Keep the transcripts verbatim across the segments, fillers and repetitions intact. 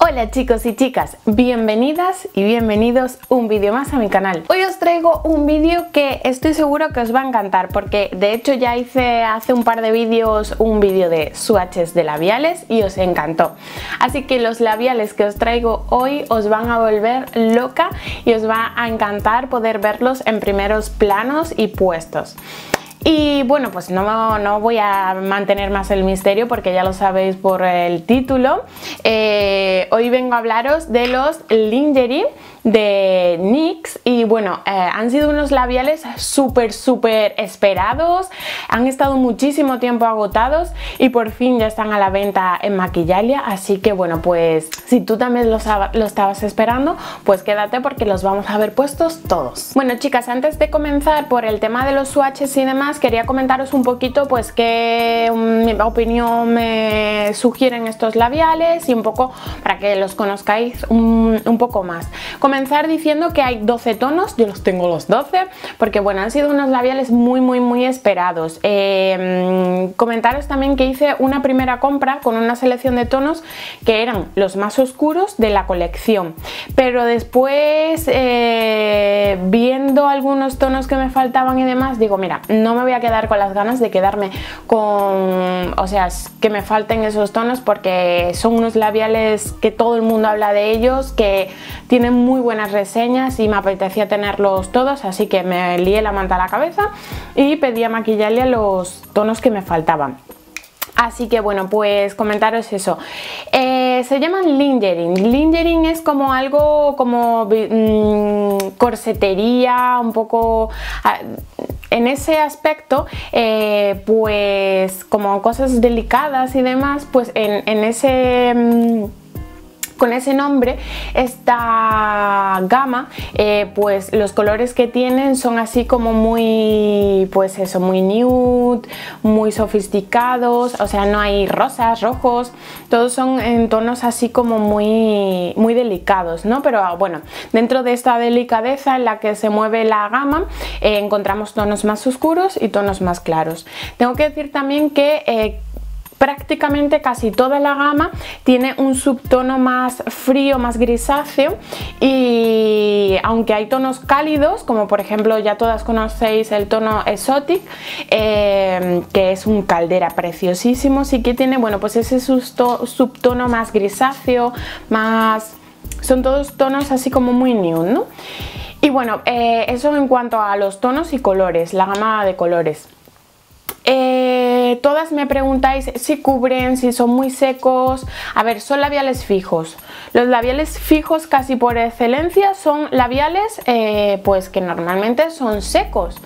Hola chicos y chicas, bienvenidas y bienvenidos un vídeo más a mi canal. Hoy os traigo un vídeo que estoy seguro que os va a encantar porque de hecho ya hice hace un par de vídeos un vídeo de swatches de labiales y os encantó. Así que los labiales que os traigo hoy os van a volver loca y os va a encantar poder verlos en primeros planos y puestos. Y bueno, pues no, no voy a mantener más el misterio porque ya lo sabéis por el título. Eh, hoy vengo a hablaros de los Lingerie de NYX y bueno, eh, han sido unos labiales súper súper esperados, han estado muchísimo tiempo agotados y por fin ya están a la venta en Maquillalia, así que bueno, pues si tú también lo, lo estabas esperando, pues quédate porque los vamos a ver puestos todos. Bueno chicas, antes de comenzar por el tema de los swatches y demás, quería comentaros un poquito pues qué um, opinión me sugieren estos labiales y un poco para que los conozcáis un, un poco más. Comenzar diciendo que hay doce tonos, yo los tengo los doce porque bueno, han sido unos labiales muy muy muy esperados. Eh, comentaros también que hice una primera compra con una selección de tonos que eran los más oscuros de la colección, pero después eh, viendo algunos tonos que me faltaban y demás, digo mira, no me voy a quedar con las ganas de quedarme con, o sea, que me falten esos tonos porque son unos labiales que todo el mundo habla de ellos, que tienen muy buenas reseñas y me apetecía tenerlos todos, así que me lié la manta a la cabeza y pedí a Maquillalia los tonos que me faltaban. Así que bueno, pues comentaros eso. Eh, se llaman Lingerie. Lingerie es como algo como mmm, corsetería, un poco... En ese aspecto, eh, pues como cosas delicadas y demás, pues en, en ese... Mmm, con ese nombre, esta gama, eh, pues los colores que tienen son así como muy, pues eso, muy nude, muy sofisticados, o sea, no hay rosas, rojos, todos son en tonos así como muy, muy delicados, ¿no? Pero bueno, dentro de esta delicadeza en la que se mueve la gama, eh, encontramos tonos más oscuros y tonos más claros. Tengo que decir también que eh, prácticamente casi toda la gama tiene un subtono más frío, más grisáceo, y aunque hay tonos cálidos, como por ejemplo ya todas conocéis el tono Exotic, eh, que es un caldera preciosísimo, sí que tiene, bueno, pues ese subtono más grisáceo, más... son todos tonos así como muy nude, ¿no? Y bueno, eh, eso en cuanto a los tonos y colores, la gama de colores. Eh, todas me preguntáis si cubren, si son muy secos. A ver, son labiales fijos. Los labiales fijos casi por excelencia son labiales eh, pues que normalmente son secos,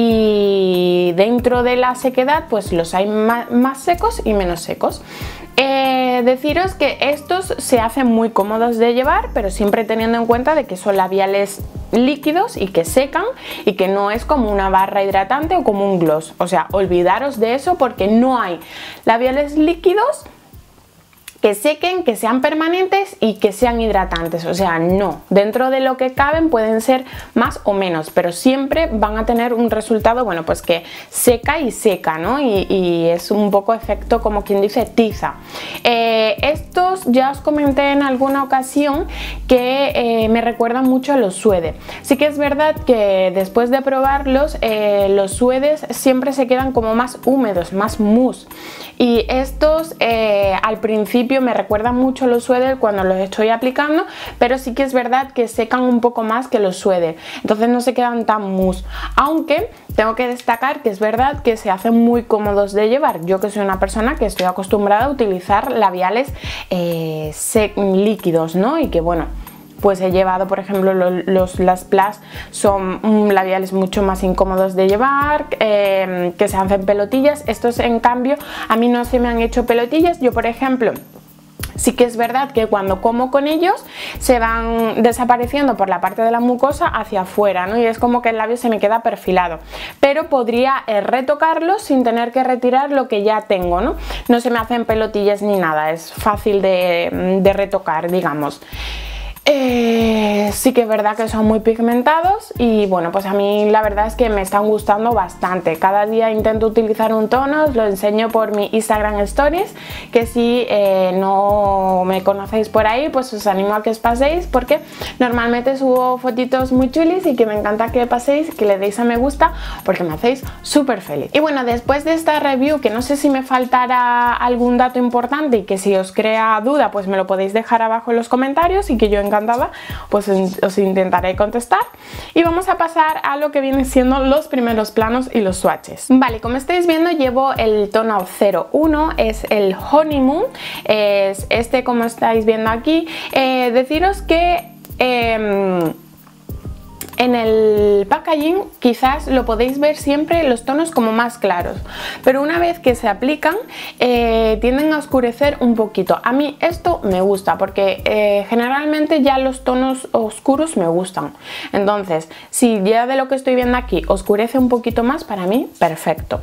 y dentro de la sequedad pues los hay más, más secos y menos secos. Eh, deciros que estos se hacen muy cómodos de llevar, pero siempre teniendo en cuenta de que son labiales líquidos y que secan y que no es como una barra hidratante o como un gloss. O sea, olvidaros de eso porque no hay labiales líquidos que sequen, que sean permanentes y que sean hidratantes, o sea, no, dentro de lo que caben pueden ser más o menos, pero siempre van a tener un resultado, bueno, pues que seca y seca, ¿no? Y, y es un poco efecto como quien dice tiza. Eh, estos ya os comenté en alguna ocasión que eh, me recuerdan mucho a los suede. Sí que es verdad que después de probarlos, eh, los suedes siempre se quedan como más húmedos, más mousse, y estos eh, al principio me recuerdan mucho a los suede cuando los estoy aplicando, pero sí que es verdad que secan un poco más que los suede, entonces no se quedan tan mousse, aunque tengo que destacar que es verdad que se hacen muy cómodos de llevar. Yo que soy una persona que estoy acostumbrada a utilizar labiales eh, líquidos, ¿no? Y que bueno, pues he llevado, por ejemplo, los, los Lash Plus son um, labiales mucho más incómodos de llevar, eh, que se hacen pelotillas. Estos en cambio a mí no se me han hecho pelotillas. Yo por ejemplo sí que es verdad que cuando como con ellos se van desapareciendo por la parte de la mucosa hacia afuera, ¿no? Y es como que el labio se me queda perfilado, pero podría eh, retocarlos sin tener que retirar lo que ya tengo, ¿no? No se me hacen pelotillas ni nada, es fácil de, de retocar, digamos. Eh, sí que es verdad que son muy pigmentados y bueno, pues a mí la verdad es que me están gustando bastante. Cada día intento utilizar un tono, os lo enseño por mi Instagram Stories, que si eh, no me conocéis por ahí, pues os animo a que os paséis, porque normalmente subo fotitos muy chulis y que me encanta que paséis, que le deis a me gusta, porque me hacéis súper feliz. Y bueno, después de esta review, que no sé si me faltará algún dato importante y que si os crea duda, pues me lo podéis dejar abajo en los comentarios y que yo encantada pues os intentaré contestar. Y vamos a pasar a lo que vienen siendo los primeros planos y los swatches. Vale, como estáis viendo llevo el tono cero uno, es el Honeymoon, es este como estáis viendo aquí. Eh, deciros que eh, en el packaging quizás lo podéis ver siempre los tonos como más claros, pero una vez que se aplican eh, tienden a oscurecer un poquito. A mí esto me gusta porque eh, generalmente ya los tonos oscuros me gustan, entonces si ya de lo que estoy viendo aquí oscurece un poquito más, para mí perfecto.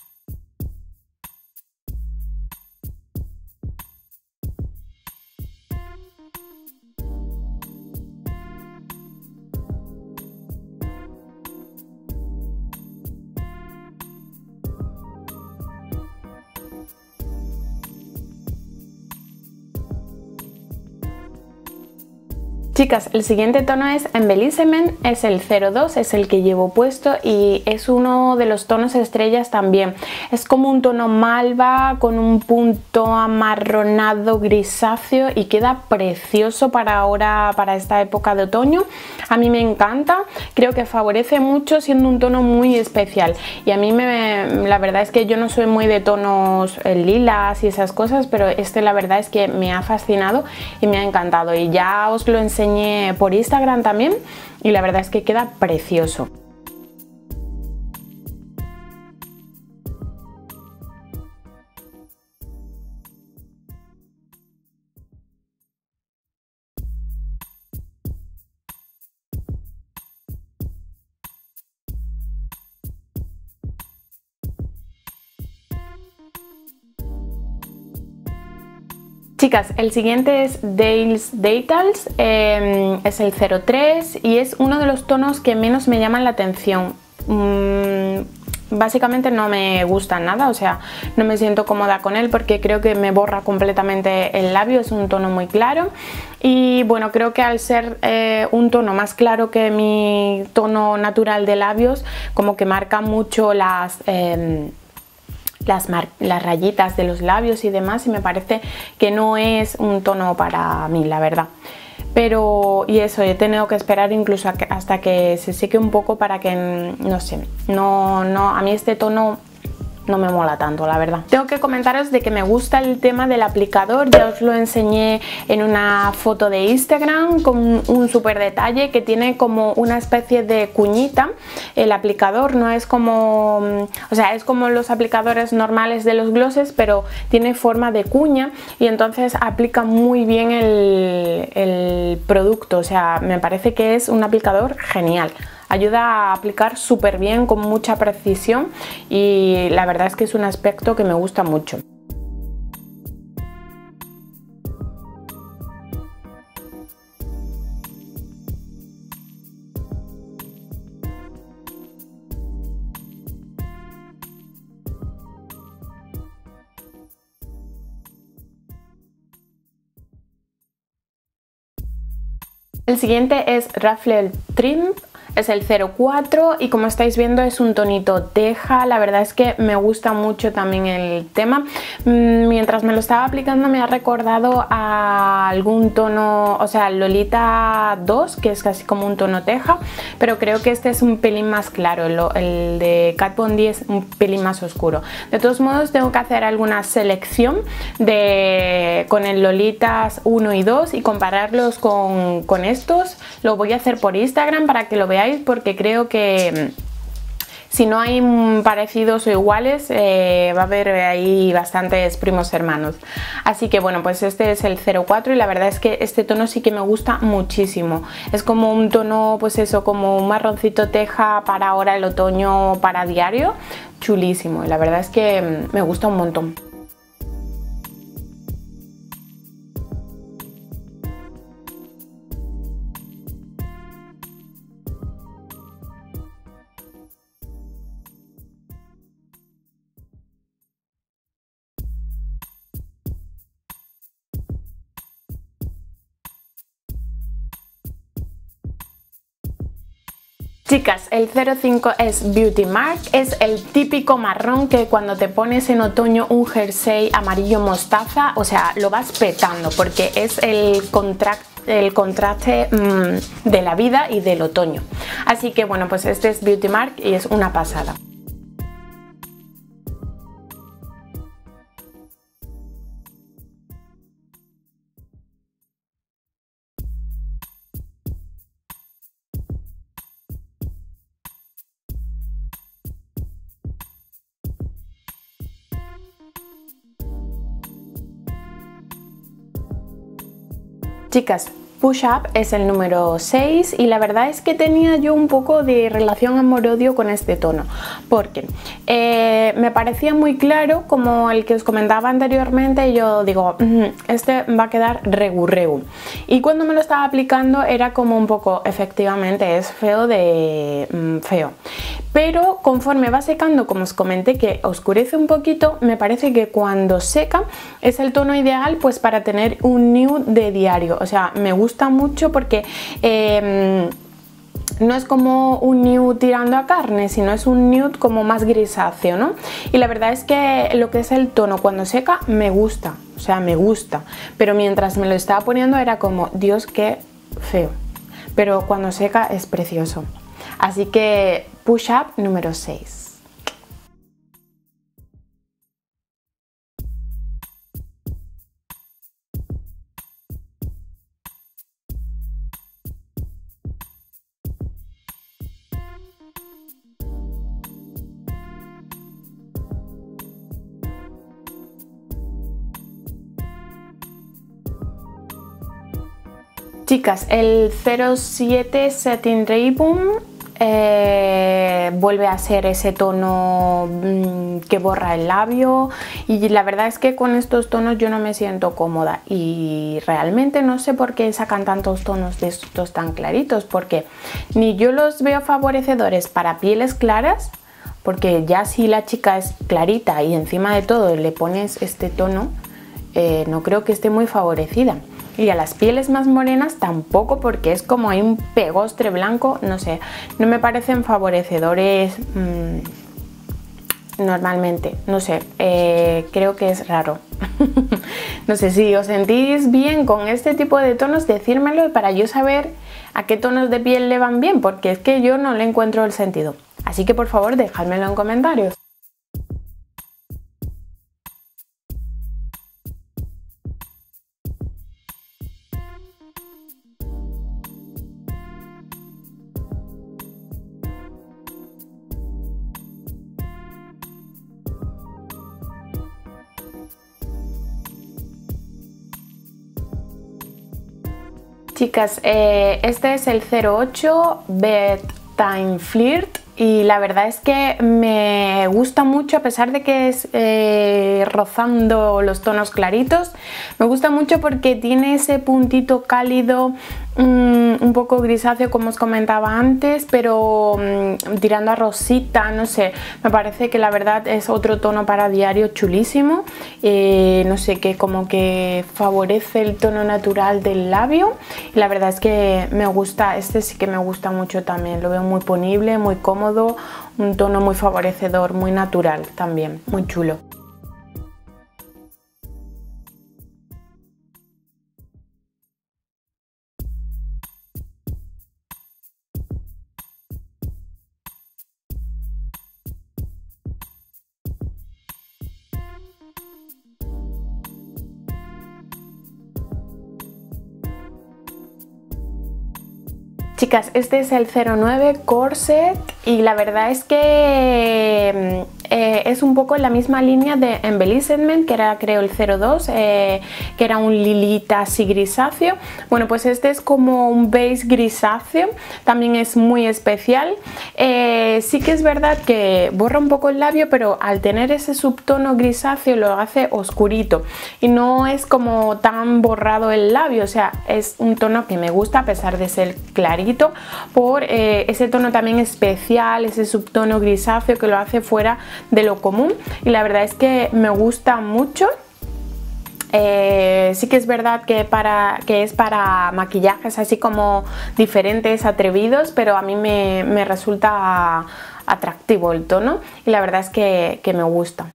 Chicas, el siguiente tono es Embellishment, es el cero dos, es el que llevo puesto y es uno de los tonos estrellas también. Es como un tono malva con un punto amarronado grisáceo y queda precioso para ahora, para esta época de otoño. A mí me encanta, creo que favorece mucho siendo un tono muy especial. Y a mí me, la verdad es que yo no soy muy de tonos lilas y esas cosas, pero este la verdad es que me ha fascinado y me ha encantado. Y ya os lo enseñé por Instagram también y la verdad es que queda precioso. Chicas, el siguiente es Dale's Details, eh, es el cero tres y es uno de los tonos que menos me llaman la atención. Mm, básicamente no me gusta nada, o sea, no me siento cómoda con él porque creo que me borra completamente el labio, es un tono muy claro. Y bueno, creo que al ser eh, un tono más claro que mi tono natural de labios, como que marca mucho las... Eh, Las, las rayitas de los labios y demás, y me parece que no es un tono para mí, la verdad. Pero, y eso, he tenido que esperar incluso hasta que se seque un poco para que, no sé, no, no, a mí este tono no me mola tanto, la verdad. Tengo que comentaros de que me gusta el tema del aplicador, ya os lo enseñé en una foto de Instagram con un súper detalle que tiene como una especie de cuñita. El aplicador no es como, o sea, es como los aplicadores normales de los glosses, pero tiene forma de cuña y entonces aplica muy bien el, el producto, o sea, me parece que es un aplicador genial. Ayuda a aplicar súper bien, con mucha precisión, y la verdad es que es un aspecto que me gusta mucho. El siguiente es Ruffle Trim. Es el cero cuatro y como estáis viendo es un tonito teja. La verdad es que me gusta mucho también el tema. Mientras me lo estaba aplicando me ha recordado a algún tono, o sea, Lolita dos, que es casi como un tono teja, pero creo que este es un pelín más claro, el, el de Kat Von D es un pelín más oscuro. De todos modos tengo que hacer alguna selección de, con el Lolitas uno y dos y compararlos con, con estos. Lo voy a hacer por Instagram para que lo veáis, porque creo que si no hay parecidos o iguales eh, va a haber ahí bastantes primos hermanos. Así que bueno, pues este es el cero cuatro y la verdad es que este tono sí que me gusta muchísimo. Es como un tono, pues eso, como un marroncito teja para ahora el otoño, para diario, chulísimo, y la verdad es que me gusta un montón. Chicas, el cero cinco es Beauty Mark, es el típico marrón que cuando te pones en otoño un jersey amarillo mostaza, o sea, lo vas petando porque es el contraste el contraste mmm, de la vida y del otoño. Así que bueno, pues este es Beauty Mark y es una pasada. Chicas, Push Up es el número seis y la verdad es que tenía yo un poco de relación amor-odio con este tono porque eh, me parecía muy claro como el que os comentaba anteriormente y yo digo, mmm, este va a quedar regurreu, y cuando me lo estaba aplicando era como un poco, efectivamente es feo de mmm, feo, pero conforme va secando, como os comenté que oscurece un poquito, me parece que cuando seca es el tono ideal pues para tener un nude de diario. O sea, me gusta mucho porque eh, no es como un nude tirando a carne, sino es un nude como más grisáceo, ¿no? Y la verdad es que lo que es el tono cuando seca me gusta, o sea, me gusta, pero mientras me lo estaba poniendo era como, Dios, qué feo, pero cuando seca es precioso. Así que Push Up número seis. Chicas, el cero siete Setting Rainbow eh, vuelve a ser ese tono mmm, que borra el labio, y la verdad es que con estos tonos yo no me siento cómoda y realmente no sé por qué sacan tantos tonos de estos tan claritos, porque ni yo los veo favorecedores para pieles claras, porque ya si la chica es clarita y encima de todo le pones este tono, eh, no creo que esté muy favorecida. Y a las pieles más morenas tampoco, porque es como hay un pegostre blanco, no sé, no me parecen favorecedores mmm, normalmente, no sé, eh, creo que es raro. No sé, si os sentís bien con este tipo de tonos, decírmelo para yo saber a qué tonos de piel le van bien, porque es que yo no le encuentro el sentido. Así que por favor dejádmelo en comentarios. Chicas, eh, este es el cero ocho Bedtime Flirt y la verdad es que me gusta mucho, a pesar de que es eh, rozando los tonos claritos, me gusta mucho porque tiene ese puntito cálido, mmm, un poco grisáceo como os comentaba antes, pero mmm, tirando a rosita, no sé, me parece que la verdad es otro tono para diario chulísimo, eh, no sé, que como que favorece el tono natural del labio, y la verdad es que me gusta, este sí que me gusta mucho también, lo veo muy ponible, muy cómodo, un tono muy favorecedor, muy natural también, muy chulo. Chicas, este es el cero nueve Corset y la verdad es que eh, es un poco en la misma línea de Embellishment, que era creo el cero dos, eh, que era un lilita así grisáceo. Bueno, pues este es como un beige grisáceo, también es muy especial. Eh, sí que es verdad que borra un poco el labio, pero al tener ese subtono grisáceo lo hace oscurito y no es como tan borrado el labio, o sea, es un tono que me gusta a pesar de ser clarito, por eh, ese tono también especial, ese subtono grisáceo que lo hace fuera de lo común, y la verdad es que me gusta mucho. Eh, Eh, sí que es verdad que, para, que es para maquillajes así como diferentes, atrevidos, pero a mí me, me resulta atractivo el tono y la verdad es que, que me gusta.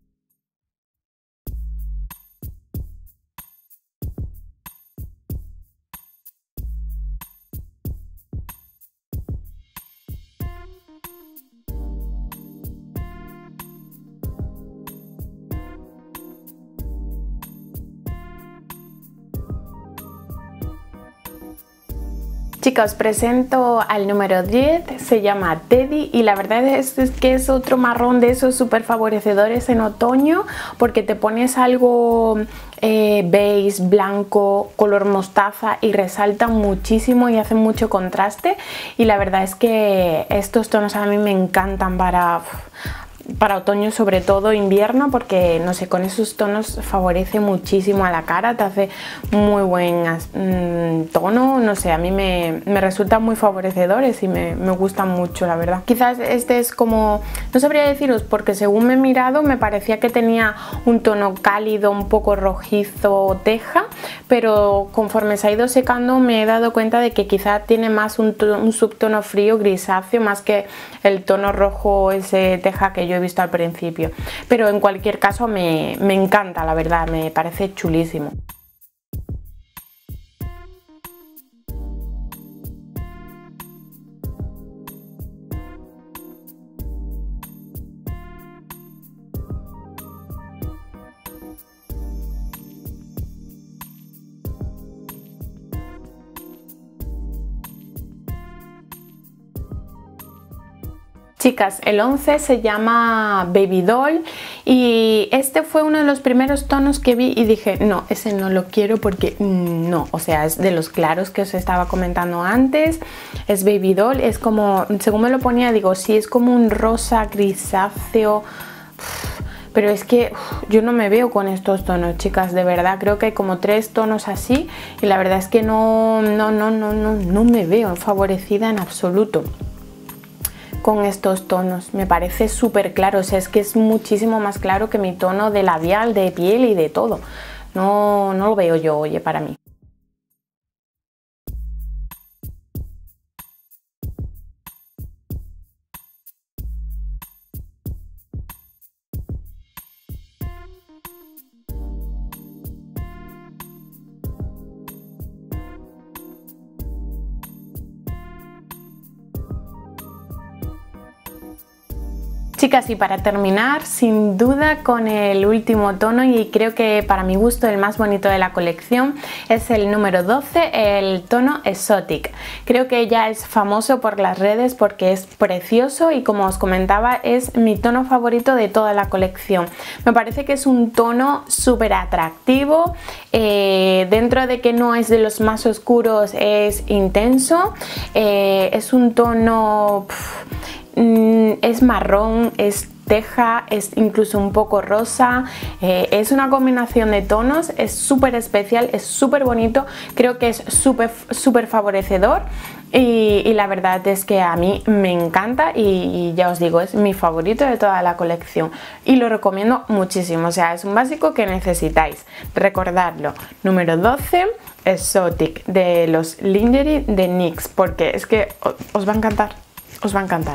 Chicos, os presento al número diez, se llama Teddy y la verdad es, es que es otro marrón de esos súper favorecedores en otoño porque te pones algo eh, beige, blanco, color mostaza y resaltan muchísimo y hacen mucho contraste y la verdad es que estos tonos a mí me encantan para... para otoño, sobre todo invierno, porque no sé, con esos tonos favorece muchísimo a la cara, te hace muy buen mmm, tono, no sé, a mí me, me resultan muy favorecedores y me, me gustan mucho, la verdad. Quizás este es como, no sabría deciros, porque según me he mirado me parecía que tenía un tono cálido, un poco rojizo, teja, pero conforme se ha ido secando me he dado cuenta de que quizá tiene más un, un subtono frío, grisáceo, más que el tono rojo ese teja que yo he visto al principio, pero en cualquier caso me, me encanta, la verdad, me parece chulísimo. Chicas, el once se llama Baby Doll y este fue uno de los primeros tonos que vi y dije, no, ese no lo quiero porque no, o sea, es de los claros que os estaba comentando antes, es Baby Doll, es como, según me lo ponía, digo, sí, es como un rosa grisáceo, pero es que uf, yo no me veo con estos tonos, chicas, de verdad, creo que hay como tres tonos así y la verdad es que no, no, no, no, no, no me veo favorecida en absoluto con estos tonos, me parece súper claro, o sea, es que es muchísimo más claro que mi tono de labial, de piel y de todo, no, no lo veo yo, oye, para mí. Chicas, y para terminar, sin duda con el último tono y creo que para mi gusto el más bonito de la colección es el número doce, el tono Exotic. Creo que ya es famoso por las redes porque es precioso y como os comentaba es mi tono favorito de toda la colección. Me parece que es un tono súper atractivo, eh, dentro de que no es de los más oscuros, es intenso, eh, es un tono... Pff, es marrón, es teja, es incluso un poco rosa, eh, es una combinación de tonos, es súper especial, es súper bonito, creo que es súper súper favorecedor y, y la verdad es que a mí me encanta y, y ya os digo, es mi favorito de toda la colección y lo recomiendo muchísimo, o sea, es un básico que necesitáis, recordarlo, número doce, Exotic, de los Lingerie de NYX, porque es que os va a encantar, os va a encantar.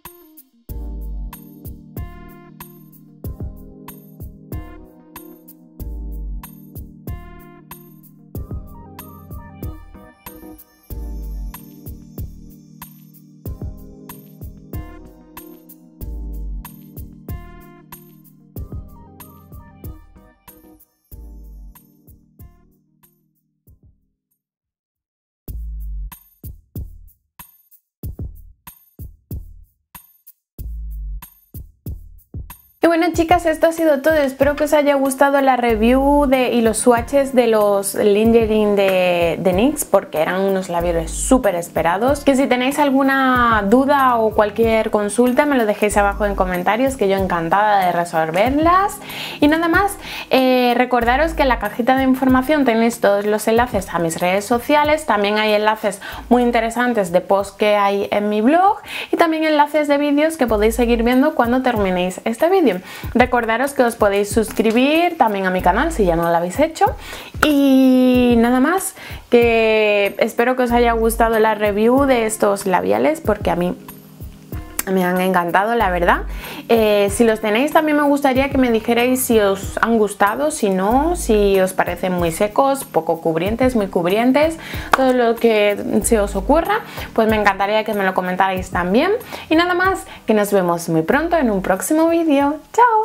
Y bueno, chicas, esto ha sido todo, espero que os haya gustado la review de, y los swatches de los Lingerie de, de NYX porque eran unos labiales súper esperados. Que si tenéis alguna duda o cualquier consulta me lo dejéis abajo en comentarios, que yo encantada de resolverlas. Y nada más, eh, recordaros que en la cajita de información tenéis todos los enlaces a mis redes sociales, también hay enlaces muy interesantes de posts que hay en mi blog y también enlaces de vídeos que podéis seguir viendo cuando terminéis este vídeo. que recordaros que os podéis suscribir también a mi canal si ya no lo habéis hecho. Y nada más, que espero que os haya gustado la review de estos labiales, porque a mí me han encantado, la verdad. Eh, si los tenéis, también me gustaría que me dijerais si os han gustado, si no, si os parecen muy secos, poco cubrientes, muy cubrientes, todo lo que se os ocurra, pues me encantaría que me lo comentarais también. Y nada más, que nos vemos muy pronto en un próximo vídeo. ¡Chao!